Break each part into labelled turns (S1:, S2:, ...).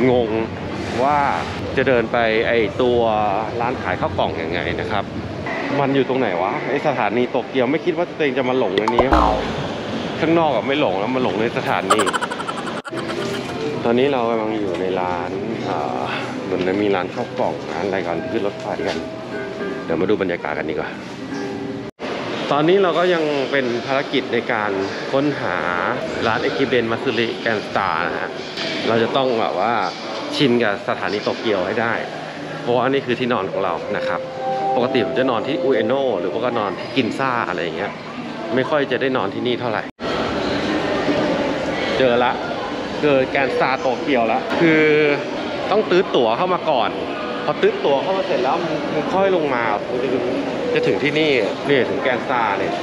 S1: งงว่าจะเดินไปไอตัวร้านขายข้าวกล่องยังไงนะครับมันอยู่ตรงไหนวะไอสถานีโตเกียวไม่คิดว่าตัวเองจะมาหลงในนี้ข้างนอกอะไม่หลงแล้วมาหลงในสถานีตอนนี้เรากำลังอยู่ในร้านเหมือนมีร้านข้าวกล่องร้านอะไรกันขึ้นรถไฟกันเดี๋ยวมาดูบรรยากาศกันดีกว่าตอนนี้เราก็ยังเป็นภารกิจในการค้นหาร้านเอกิเบนมัตสึริแกรนด์สตาร์นะฮะเราจะต้องแบบว่าชินกับสถานีโตเกียวให้ได้เพราะว่านี่คือที่นอนของเรานะครับปกติผมจะนอนที่อุเอโนะหรือว่าก็นอนที่กินซ่าอะไรอย่างเงี้ยไม่ค่อยจะได้นอนที่นี่เท่าไหร่เจอละเกิดแกรนด์สตาร์โตเกียวแล้วคือต้องตื้อตั๋วเข้ามาก่อนพอตื้อตั๋วเข้ามาเสร็จแล้วมันค่อยลงมาจะถึงที่นี่ถึงแกรนด์สตาร์เนี่ย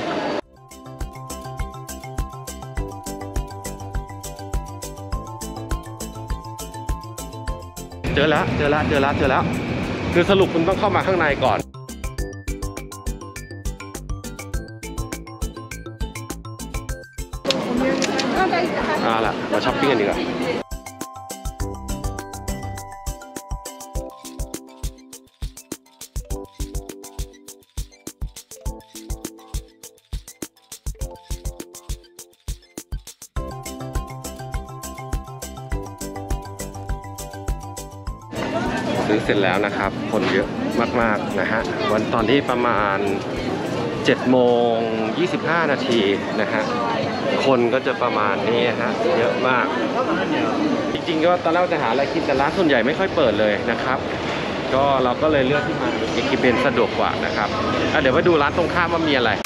S1: เจอแล้วคือสรุปคุณต้องเข้ามาข้างในก่อนล่ะมาช้อปปิ้งกันดีกว่าซื้อเสร็จแล้วนะครับคนเยอะมากๆนะฮะวันตอนที่ประมาณ7:25 นาทีนะฮะคนก็จะประมาณนี้ฮะเยอะมากจริงๆก็ตอนแรกจะหาอะไรกินแต่ร้านส่วนใหญ่ไม่ค่อยเปิดเลยนะครับก็เราก็เลยเลือกที่มาเอกิเบนสะดวกกว่านะครับเดี๋ยวไปดูร้านตรงข้ามว่ามีอะไร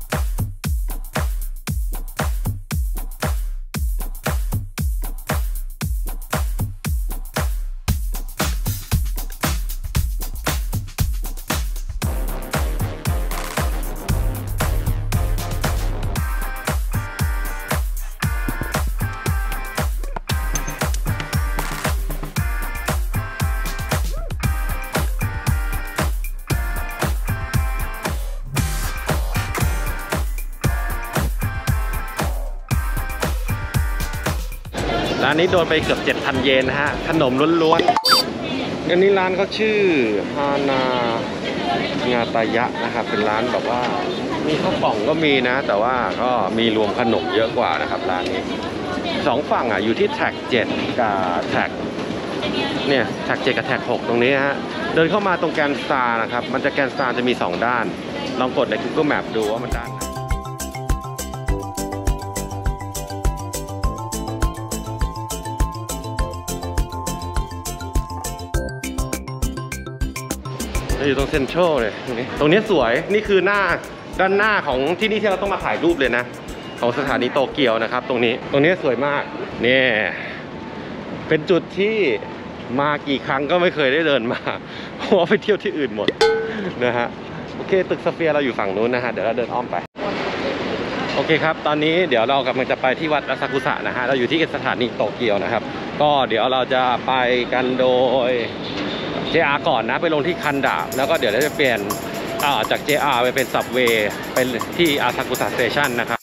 S1: ร้านนี้โดนไปเกือบ 7,000 เยนนะฮะขนมล้วนๆอันนี้ร้านเขาชื่อฮานางาตายะนะครับเป็นร้านแบบว่ามีข้าวกล่องก็มีนะแต่ว่าก็มีรวมขนมเยอะกว่านะครับร้านนี้2ฝั่งอยู่ที่แท็ก7กับแท็กเนี่ยแท็ก7กับแท็ก6ตรงนี้ฮะเดินเข้ามาตรงแกรนด์สตาร์นะครับมันจะแกรนด์สตาร์จะมี2ด้านลองกดใน Google Map ดูว่ามันด้านอยู่ตรงเซ็นทรัลเลยตรงนี้สวยนี่คือด้านหน้าของที่นี่ที่เราต้องมาถ่ายรูปเลยนะของสถานีโตเกียวนะครับตรงนี้สวยมากนี่เป็นจุดที่มากี่ครั้งก็ไม่เคยได้เดินมาเพราะว่าไปเที่ยวที่อื่นหมดนะฮะโอเคตึกสเฟียร์เราอยู่ฝั่งนู้นนะฮะเดี๋ยวเราเดินอ้อมไปโอเคครับตอนนี้เดี๋ยวเรากำลังจะไปที่วัดอาซากุสะนะฮะเราอยู่ที่สถานีโตเกียวนะครับก็เดี๋ยวเราจะไปกันโดยJR ก่อนนะไปลงที่คันดะแล้วก็เดี๋ยวเราจะเปลี่ยนจาก JR ไปเป็นซับเวย์เป็นที่อาซากุสะสเตชันนะครับ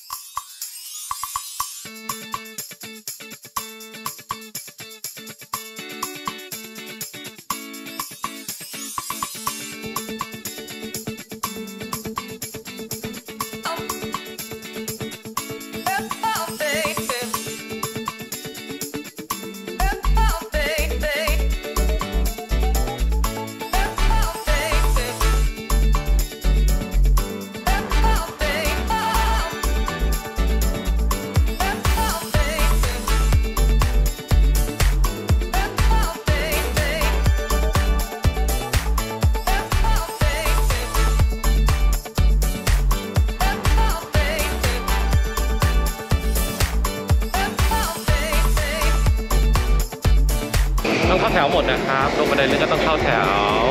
S1: ต้องเข้าแถวหมดนะครับลงบันไดเลื่อนก็ต้องเข้าแถว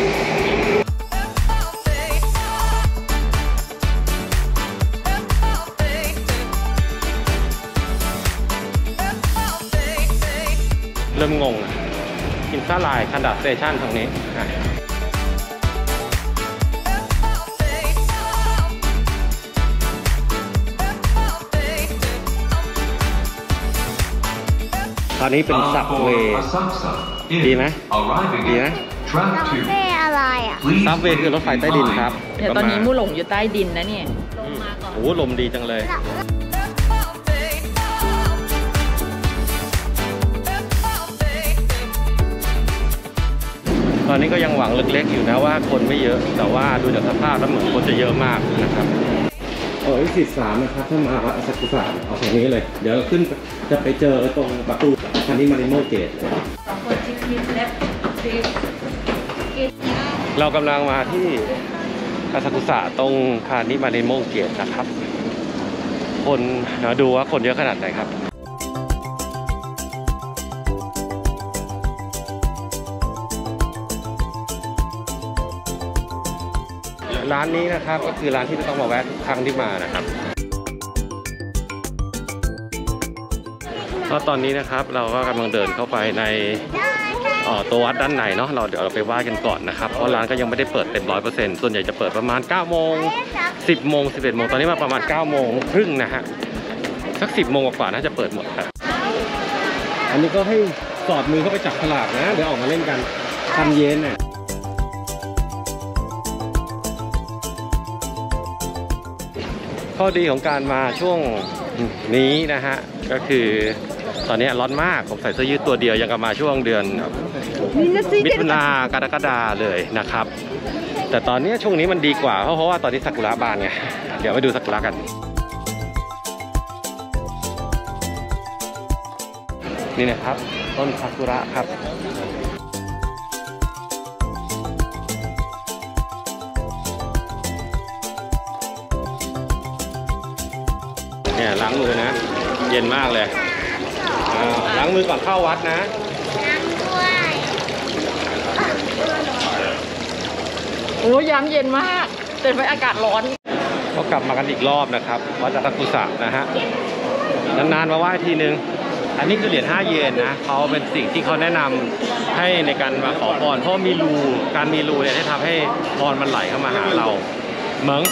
S1: เริ่มงงกินซ่าลายคันดะสเตชันตรงนี้ตอนนี้เป็นซับเวย์ดีไหมดีนะ
S2: ซับเวย์อะไรอ่ะ
S1: ซับเวย์คือรถไฟใต้ดินครับ
S3: เดี๋ยวตอนนี้มู่หลงอยู่ใต้ดินนะเนี่ยลงมาก่อน
S1: โอ้ลมดีจังเลยตอนนี้ก็ยังหวังเล็กๆอยู่นะว่าคนไม่เยอะแต่ว่าดูจากสภาพแล้วเหมือนคนจะเยอะมากนะครับ13นะครับถ้ามาวัดอาซากุสะเอาตรงนี้เลยเดี๋ยวขึ้นจะไปเจอตรงประตูคันนี้มาริโมเกตเรากำลังมาที่อาซากุสะตรงคานิมาริโมเกตนะครับคนดูว่าคนเยอะขนาดไหนครับร้านนี้นะครับก็คือร้านที่ต้องมาแวะทุกครั้งที่มานะครับก็ตอนนี้นะครับเราก็กำลังเดินเข้าไปในตัววัดด้านในเนาะเดี๋ยวเราไปไหว้กันก่อนนะครับเพราะร้านก็ยังไม่ได้เปิดเต็ม 100% ส่วนใหญ่จะเปิดประมาณ 9 โมง 10 โมง 11 โมงตอนนี้มาประมาณ 9 โมงครึ่งนะฮะสัก 10 โมงกว่าน่าจะเปิดหมดครับอันนี้ก็ให้สอดมือเข้าไปจับฉลากนะเดี๋ยวออกมาเล่นกันทันเย็นน่ะข้อดีของการมาช่วงนี้นะฮะก็คือตอนนี้ร้อนมากผมใส่เสื้อยืดตัวเดียวยังกับมาช่วงเดือนมิถุนากรกฎาเลยนะครับแต่ตอนนี้ช่วงนี้มันดีกว่าเพราะว่าตอนนี้ซากุระบานไงเดี๋ยวไปดูซากุระกันนี่นะครับต้นซากุระครับเนี่ยล้างมือนะเย็นมากเลยล้างมือก่อนเข้าวัดนะล้างด้วย
S3: โอ้ยามเย็นมากแต่ไปอากาศร้อน
S1: ก็กลับมากันอีกรอบนะครับวัดอาซากุสะนะฮะนานๆมาไหว้ทีนึงอันนี้คือเหรียญ5 เยนนะเขาเป็นสิ่งที่เขาแนะนำให้ในการมาขอพรเพราะมีรูการมีรูเนี่ยที่ทำให้พรมันไหลเข้ามาหาเราเหมือน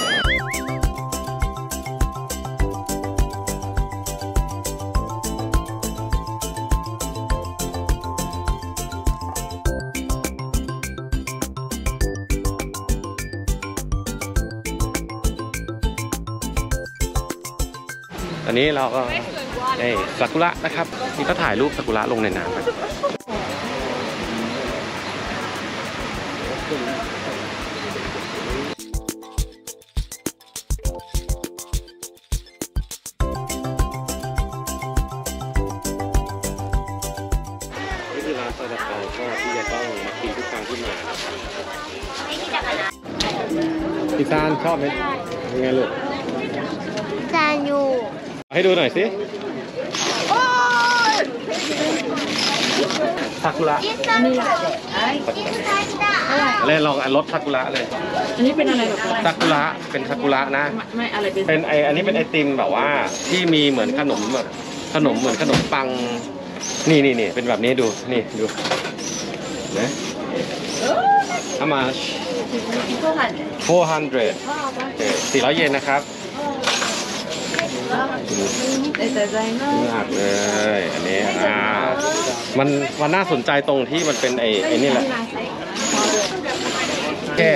S1: อันนี้เราก็ซากุระนะครับนี่ก็ถ่ายรูปซากุระลงในน้ำนี่คือร้านซาดาเปาก็ที่จะต้องมากินทุกครั้งที่มาพี่ซานชอบไหมเป็นไงลูก
S2: ซานอยู่
S1: ให้ดูหน่อยสิซากุระ
S3: นี่
S1: เลยลองรสซากุระเลย
S3: อันนี้เป็นอะไรแบบ
S1: ซากุระเป็นซากุระนะ
S3: ไม่อะไร
S1: เป็นอันนี้เป็นไอติมแบบว่าที่มีเหมือนขนมแบบเหมือนขนมปังนี่เป็นแบบนี้ดูนี่ดูนะเอามา400 เยนนะครับมากเลยอันนี้มันน่าสนใจตรงที่มันเป็นไอ้นี่แหละแค่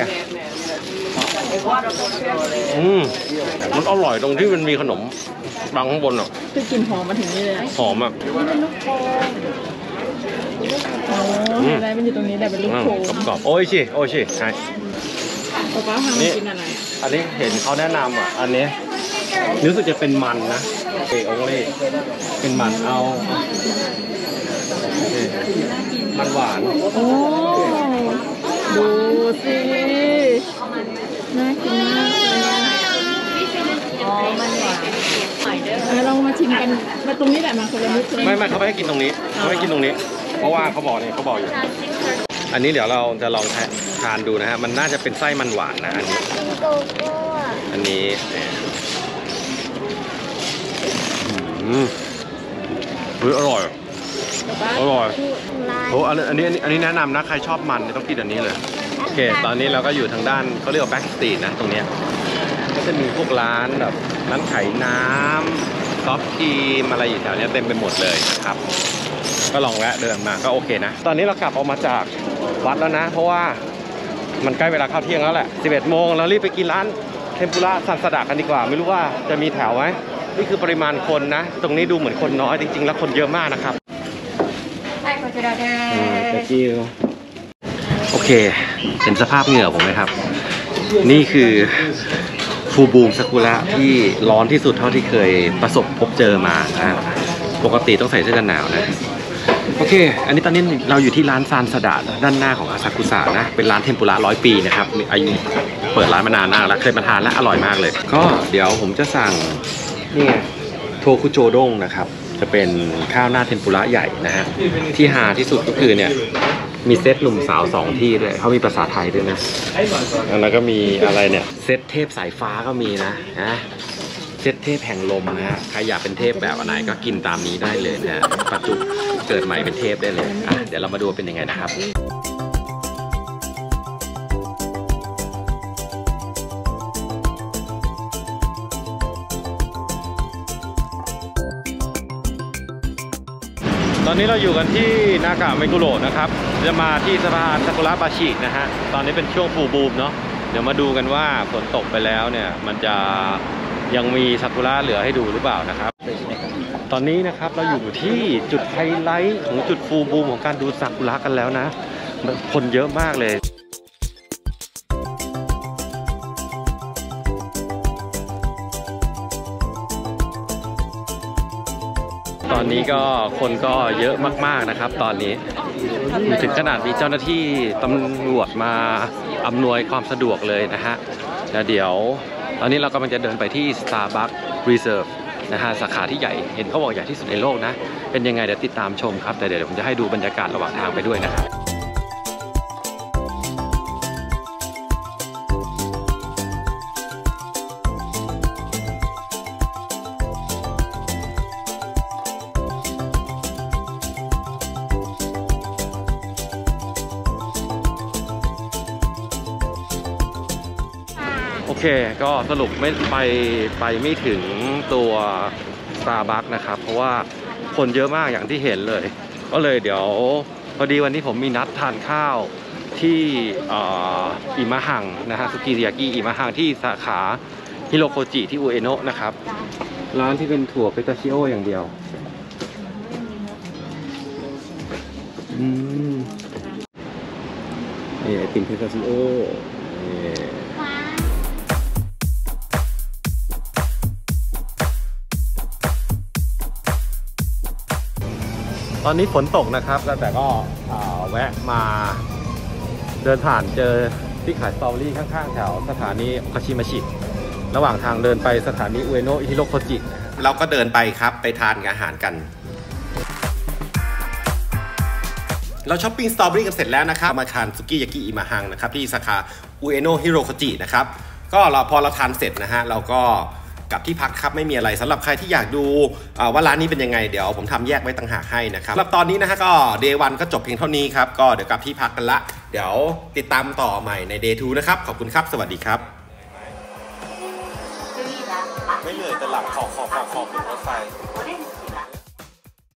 S1: มันอร่อยตรงที่มันมีขนมปังข้างบนอ่ะ
S3: คือกลิ่นหอมมาถึงนี่เลย
S1: หอมอ่ะ
S3: นี่เป็นลูกโป่งอะไรมันอยู่ตรงนี้แต่เป็นลูกโป่ง
S1: กรอบโอ้ยชิใช่
S3: ป้าทำกินอะไร
S1: อันนี้เห็นเขาแนะนำอ่ะอันนี้รู้สึกจะเป็นมันนะโอเล่เป็นมันเอามันหวาน
S3: โอ้ดูสิน่ากินมากเลยอ๋อมันหวานเรามาชิมกันมาตรงนี้แหละมาคนละนิด
S1: ไม่เขาไม่ให้กินตรงนี้เขาให้กินตรงนี้เพราะว่าเขาบอกอยู่อันนี้เดี๋ยวเราจะลองทานดูนะฮะมันน่าจะเป็นไส้มันหวานนะอันนี้อร่อยโอ้อันนี้แนะนำนะใครชอบมันต้องกินอันนี้เลยโอเคตอนนี้เราก็อยู่ทางด้านเขาเรียกว่าแบ็กสตรีทนะตรงนี้ก็จะมีพวกร้านแบบร้านขายน้ำซอฟต์ครีมอะไรอยู่แถวนี้เต็มไปหมดเลยนะครับก็ลองแวะเดินมาก็โอเคนะตอนนี้เรากลับออกมาจากวัดแล้วนะเพราะว่ามันใกล้เวลาเข้าเที่ยงแล้วแหละ11 โมงเรารีบไปกินร้านเทมปุระซันสดะกันดีกว่าไม่รู้ว่าจะมีแถวไหมนี่คือปริมาณคนนะตรงนี้ดูเหมือนคนน้อยจริงๆแล้วคนเยอะมากนะครับโอเคเห็นสภาพเหงื่อผมไหมครับนี่คือฟูบูมซากุระที่ร้อนที่สุดเท่าที่เคยประสบพบเจอมานะปกติต้องใส่เสื้อกันหนาวนะโอเคอันนี้ตอนนี้เราอยู่ที่ร้านซานสดะด้านหน้าของอาซากุสะนะเป็นร้านเทมปุระ100 ปีนะครับอายุเปิดร้านมานานมากแล้วเคยมาทานและอร่อยมากเลยก็เดี๋ยวผมจะสั่งนี่ไงโทคุโจด้งนะครับจะเป็นข้าวหน้าเทมปุระใหญ่นะฮะที่ฮาที่สุดก็คือเนี่ยมีเซตหนุ่มสาว2ที่ด้วยเขามีภาษาไทยด้วยนะแล้วก็มีอะไรเนี่ยเซตเทพสายฟ้าก็มีนะเซตเทพแห่งลมนะฮะใครอยากเป็นเทพแบบไหนก็กินตามนี้ได้เลยนะปัจจุเกิดใหม่เป็นเทพได้เลยเดี๋ยวเรามาดูเป็นยังไงนะครับตอนนี้เราอยู่กันที่นากะเมกุโระนะครับจะมาที่สะพานซากุระบาชินะฮะตอนนี้เป็นช่วงฟูลบูมเนาะเดี๋ยวมาดูกันว่าฝนตกไปแล้วเนี่ยมันจะยังมีซากุระเหลือให้ดูหรือเปล่านะครับตอนนี้นะครับเราอยู่ที่จุดไฮไลท์ของจุดฟูลบูมของการดูซากุระกันแล้วนะคนเยอะมากเลยตอนนี้ก็คนก็เยอะมากๆนะครับตอนนี้ถึงขนาดมีเจ้าหน้าที่ตำรวจมาอำนวยความสะดวกเลยนะฮะแล้วเดี๋ยวตอนนี้เรากำลังจะเดินไปที่ Starbucks Reserve นะฮะสาขาที่ใหญ่เห็นเขาบอกใหญ่ที่สุดในโลกนะเป็นยังไงเดี๋ยวติดตามชมครับแต่เดี๋ยวผมจะให้ดูบรรยากาศระหว่างทางไปด้วยนะครับโอเคก็สรุปไม่ไปไม่ถึงตัว Starbucks นะครับเพราะว่าคนเยอะมากอย่างที่เห็นเลยก็เลยเดี๋ยวพอดีวันนี้ผมมีนัดทานข้าวที่อิมะฮังนะฮะสุกิยากิอิมะฮังที่สาขาฮิโรโคจิที่อุเอโนะนะครับร้านที่เป็นถั่วเปตาชิโออย่างเดียวนี่ไอติมเพตาชิโอตอนนี้ฝนตกนะครับแต่ก็แวะมาเดินผ่านเจอที่ขายสตรอเบอรี่ข้างๆแถวสถานีโอคาชิมาชิระหว่างทางเดินไปสถานีอุเอโนะฮิโรโคจิเราก็เดินไปครับไปทานอาหารกันเราช้อปปิ้งสตรอเบอรี่กันเสร็จแล้วนะครับมาทานสุกิยากิอิมะฮังนะครับที่สาขาอุเอโนะฮิโรโคจินะครับก็พอเราทานเสร็จนะฮะเราก็กลับที่พักครับไม่มีอะไรสำหรับใครที่อยากดูว่าร้านนี้เป็นยังไงเดี๋ยวผมทำแยกไว้ต่างหากให้นะครับสำหรับตอนนี้นะฮะก็ Day 1 ก็จบเพียงเท่านี้ครับก็เดี๋ยวกลับที่พักกันละเดี๋ยวติดตามต่อใหม่ใน Day 2 นะครับขอบคุณครับสวัสดีครับไม่เหนื่อยแต่หลังขอบรถไฟ